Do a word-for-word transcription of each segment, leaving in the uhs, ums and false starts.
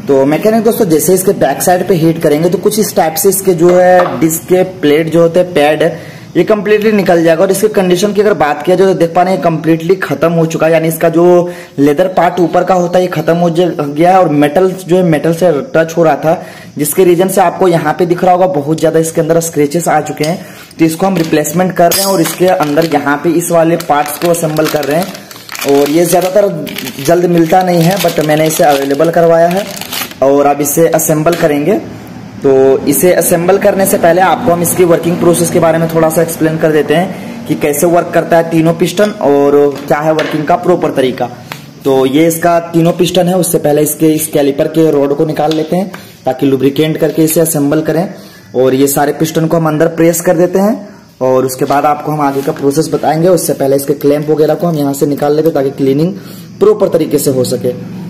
तो मैकेनिक दोस्तों जैसे इसके बैक साइड पे हीट करेंगे तो कुछ इस टाइप से इसके जो है डिस्क के प्लेट जो होते हैं पैड ये कम्प्लीटली निकल जाएगा। और इसके कंडीशन की अगर बात किया जाए तो देख पा रहे हैं कम्प्लीटली खत्म हो चुका है, यानी इसका जो लेदर पार्ट ऊपर का होता है ये खत्म हो गया है और मेटल जो है मेटल से टच हो रहा था, जिसके रीजन से आपको यहाँ पे दिख रहा होगा बहुत ज्यादा इसके अंदर स्क्रेचेस आ चुके हैं। तो इसको हम रिप्लेसमेंट कर रहे हैं और इसके अंदर यहाँ पे इस वाले पार्ट्स को असेंबल कर रहे हैं। और ये ज्यादातर जल्द मिलता नहीं है बट मैंने इसे अवेलेबल करवाया है और अब इसे असेंबल करेंगे। तो इसे असेंबल करने से पहले आपको हम इसकी वर्किंग प्रोसेस के बारे में थोड़ा सा एक्सप्लेन कर देते हैं कि कैसे वर्क करता है तीनों पिस्टन और क्या है वर्किंग का प्रॉपर तरीका। तो ये इसका तीनों पिस्टन है, उससे पहले इसके इस कैलिपर के रोड को निकाल लेते हैं ताकि लुब्रिकेंट करके इसे असेंबल करें। और ये सारे पिस्टन को हम अंदर प्रेस कर देते हैं और उसके बाद आपको हम आगे का प्रोसेस बताएंगे। उससे पहले इसके क्लैंप वगैरह को हम यहाँ से निकाल लेते हैं ताकि क्लीनिंग प्रॉपर तरीके से हो सके।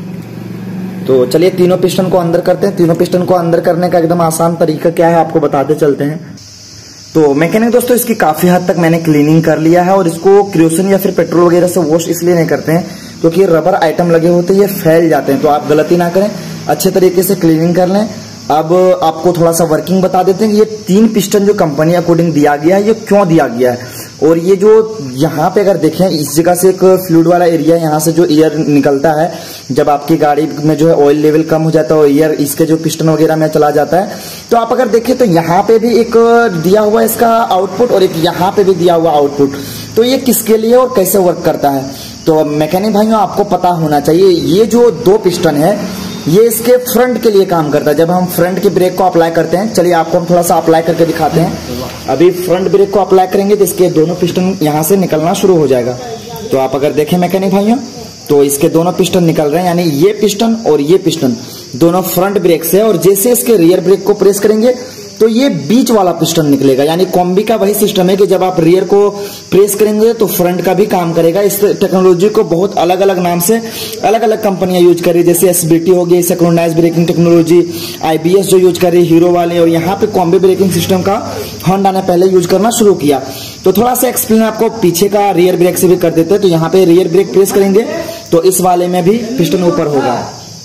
तो चलिए तीनों पिस्टन को अंदर करते हैं। तीनों पिस्टन को अंदर करने का एकदम आसान तरीका क्या है आपको बताते चलते हैं। तो मैकेनिक दोस्तों इसकी काफी हद तक मैंने क्लीनिंग कर लिया है और इसको क्रियोसन या फिर पेट्रोल वगैरह से वॉश इसलिए नहीं करते हैं क्योंकि ये रबर आइटम लगे होते हैं, ये फैल जाते हैं। तो आप गलती ना करें, अच्छे तरीके से क्लीनिंग कर लें। अब आपको थोड़ा सा वर्किंग बता देते हैं कि ये तीन पिस्टन जो कंपनी अकॉर्डिंग दिया गया है ये क्यों दिया गया है। और ये जो यहाँ पे अगर देखें इस जगह से एक फ्लूइड वाला एरिया, यहाँ से जो एयर निकलता है जब आपकी गाड़ी में जो है ऑयल लेवल कम हो जाता है और एयर इसके जो पिस्टन वगैरह में चला जाता है। तो आप अगर देखें तो यहाँ पे भी एक दिया हुआ है इसका आउटपुट और एक यहाँ पे भी दिया हुआ आउटपुट। तो ये किसके लिए और कैसे वर्क करता है तो मैकेनिक भाइयों आपको पता होना चाहिए। ये जो दो पिस्टन है ये इसके फ्रंट के लिए काम करता है। जब हम फ्रंट के ब्रेक को अप्लाई करते हैं, चलिए आपको हम थोड़ा सा अप्लाई करके दिखाते हैं। अभी फ्रंट ब्रेक को अप्लाई करेंगे तो इसके दोनों पिस्टन यहाँ से निकलना शुरू हो जाएगा। तो आप अगर देखें मैकेनिक भाइयों तो इसके दोनों पिस्टन निकल रहे हैं, यानी ये पिस्टन और ये पिस्टन दोनों फ्रंट ब्रेक से। और जैसे इसके रियर ब्रेक को प्रेस करेंगे तो ये बीच वाला पिस्टन निकलेगा, यानी कॉम्बी का वही सिस्टम है कि जब आप रियर को प्रेस करेंगे तो फ्रंट का भी काम करेगा। इस टेक्नोलॉजी को बहुत अलग अलग नाम से अलग अलग कंपनियां यूज कर रही है, जैसे एसबीटी हो गई सिंक्रोनाइज ब्रेकिंग टेक्नोलॉजी, आईबीएस जो यूज कर रही है हीरो वाले, और यहाँ पे कॉम्बी ब्रेकिंग सिस्टम का होंडा ने पहले यूज करना शुरू किया। तो थोड़ा सा एक्सप्लेन आपको पीछे का रियर ब्रेक से भी कर देते हैं। तो यहाँ पे रियर ब्रेक प्रेस करेंगे तो इस वाले में भी पिस्टन ऊपर होगा।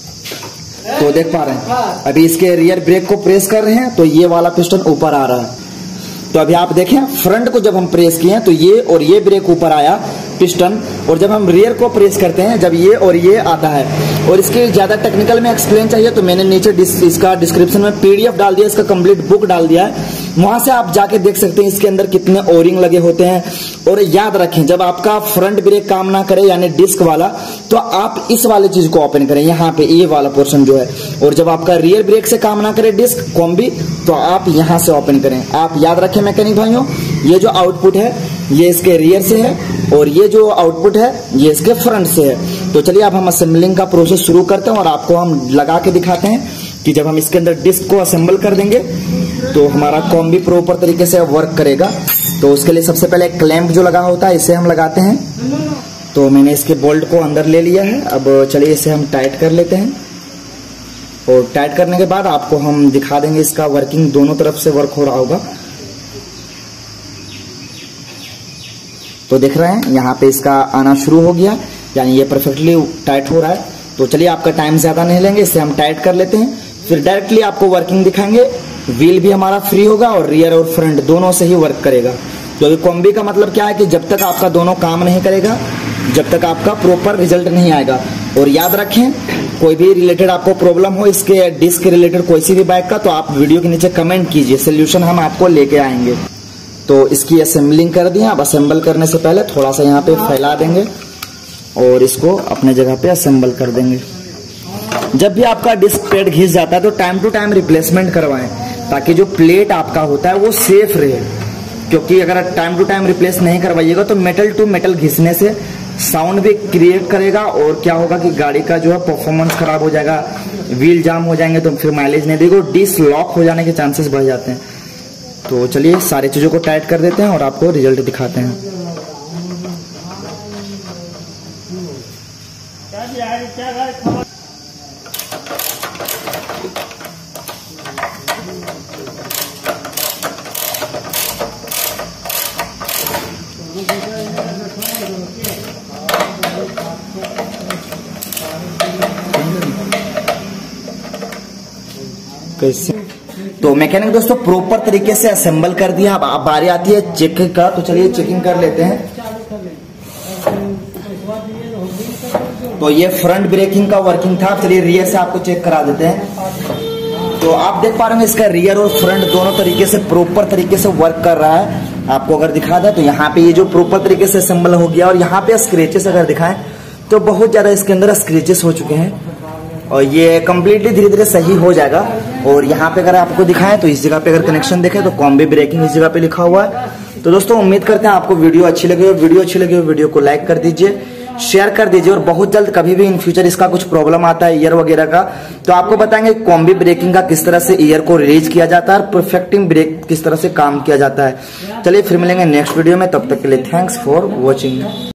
तो देख पा रहे हैं अभी इसके रियर ब्रेक को प्रेस कर रहे हैं तो ये वाला पिस्टन ऊपर आ रहा है। तो अभी आप देखें फ्रंट को जब हम प्रेस किए तो ये और ये ब्रेक ऊपर आया पिस्टन, और जब हम रियर को प्रेस करते हैं जब ये और ये आता है। और इसके ज्यादा टेक्निकल में एक्सप्लेन चाहिए तो मैंने नीचे डिस, इसका डिस्क्रिप्शन में पीडीएफ डाल दिया, इसका कंप्लीट बुक डाल दिया है, वहां से आप जाके देख सकते हैं इसके अंदर कितने ओरिंग लगे होते हैं। और याद रखें जब आपका फ्रंट ब्रेक काम ना करे यानी डिस्क वाला तो आप इस वाले चीज को ओपन करें, यहाँ पे ये वाला पोर्शन जो है। और जब आपका रियर ब्रेक से काम ना करे डिस्क कॉम्बी तो आप यहाँ से ओपन करें। आप याद रखें मैकेनिक भाइयों ये जो आउटपुट है ये इसके रियर से है और ये जो आउटपुट है ये इसके फ्रंट से है। तो चलिए अब हम असेंबलिंग का प्रोसेस शुरू करते हैं और आपको हम लगा के दिखाते हैं कि जब हम इसके अंदर डिस्क को असेंबल कर देंगे तो हमारा कॉम्बी प्रॉपर तरीके से वर्क करेगा। तो उसके लिए सबसे पहले क्लैंप जो लगा होता है इसे हम लगाते हैं। तो मैंने इसके बोल्ट को अंदर ले लिया है। अब चलिए इसे हम टाइट कर लेते हैं और टाइट करने के बाद आपको हम दिखा देंगे इसका वर्किंग दोनों तरफ से वर्क हो रहा होगा। तो देख रहे हैं यहाँ पे इसका आना शुरू हो गया, यानी ये परफेक्टली टाइट हो रहा है। तो चलिए आपका टाइम ज्यादा नहीं लेंगे, इसे हम टाइट कर लेते हैं, फिर डायरेक्टली आपको वर्किंग दिखाएंगे। व्हील भी हमारा फ्री होगा और रियर और फ्रंट दोनों से ही वर्क करेगा। तो अभी कॉम्बी का मतलब क्या है कि जब तक आपका दोनों काम नहीं करेगा जब तक आपका प्रॉपर रिजल्ट नहीं आएगा। और याद रखें कोई भी रिलेटेड आपको प्रॉब्लम हो इसके डिस्क के रिलेटेड कोई सी भी बाइक का तो आप वीडियो के नीचे कमेंट कीजिए, सोल्यूशन हम आपको लेके आएंगे। तो इसकी असेंबलिंग कर दिया। अब असेंबल करने से पहले थोड़ा सा यहाँ पे फैला देंगे और इसको अपने जगह पे असेंबल कर देंगे। जब भी आपका डिस्क पैड घिस जाता है तो टाइम टू टाइम रिप्लेसमेंट करवाएं ताकि जो प्लेट आपका होता है वो सेफ रहे, क्योंकि अगर टाइम टू टाइम रिप्लेस नहीं करवाइएगा तो मेटल टू मेटल घिसने से साउंड भी क्रिएट करेगा और क्या होगा कि गाड़ी का जो है परफॉर्मेंस खराब हो जाएगा, व्हील जाम हो जाएंगे तो फिर माइलेज नहीं देगा, डिस्क लॉक हो जाने के चांसेस बढ़ जाते हैं। तो चलिए सारी चीजों को टाइट कर देते हैं और आपको रिजल्ट दिखाते हैं। कैसे। तो मैकेनिक दोस्तों प्रॉपर तरीके से असेंबल कर दिया। अब अब बारी आती है चेकिंग का, तो चलिए चेकिंग कर लेते हैं। तो ये फ्रंट ब्रेकिंग का वर्किंग था, चलिए रियर से आपको चेक करा देते हैं। तो आप देख पा रहे हैं इसका रियर और फ्रंट दोनों तरीके से प्रॉपर तरीके से वर्क कर रहा है। आपको अगर दिखा दे तो यहाँ पे ये जो प्रॉपर तरीके से असेंबल हो गया, और यहाँ पे स्क्रेचेस अगर दिखाएं तो बहुत ज्यादा इसके अंदर स्क्रेचेस हो चुके हैं, और ये कम्प्लीटली धीरे धीरे सही हो जाएगा। और यहाँ पे अगर आपको दिखाएं तो इस जगह पे अगर कनेक्शन देखें तो कॉम्बी ब्रेकिंग इस जगह पे लिखा हुआ है। तो दोस्तों उम्मीद करते हैं आपको वीडियो अच्छी लगी हो। वीडियो अच्छी लगी हो वीडियो को लाइक कर दीजिए, शेयर कर दीजिए, और बहुत जल्द कभी भी इन फ्यूचर इसका कुछ प्रॉब्लम आता है ईयर वगैरह का तो आपको बताएंगे कॉम्बी ब्रेकिंग का किस तरह से ईयर को रिलीज किया जाता है और परफेक्टिंग ब्रेक किस तरह से काम किया जाता है। चलिए फिर मिलेंगे नेक्स्ट वीडियो में, तब तक के लिए थैंक्स फॉर वॉचिंग।